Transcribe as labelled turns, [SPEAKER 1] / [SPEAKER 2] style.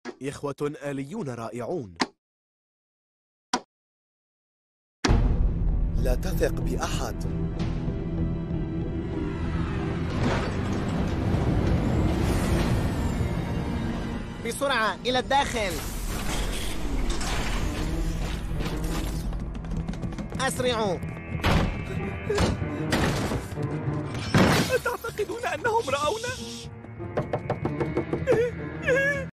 [SPEAKER 1] إخوة آليون رائعون.
[SPEAKER 2] لا تثق بأحد.
[SPEAKER 3] بسرعة إلى الداخل. أسرعوا.
[SPEAKER 4] أتعتقدون أنهم رأونا؟